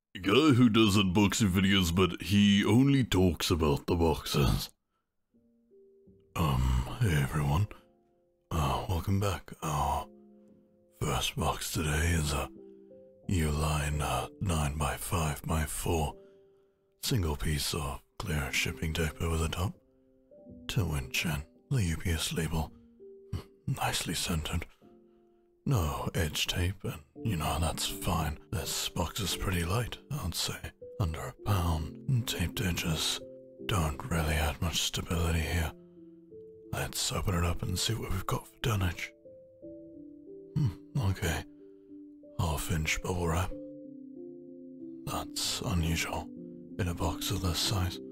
A guy who does unboxing videos, but he only talks about the boxes. Hey everyone. Welcome back. Our first box today is a Uline 9x5x4 single piece of clear shipping tape over the top. 2-inch and the UPS label. Nicely centered. No edge tape, and that's fine. This box is pretty light, I'd say. Under a pound, and taped edges don't really add much stability here. Let's open it up and see what we've got for tonnage. Okay. Half-inch bubble wrap. That's unusual in a box of this size.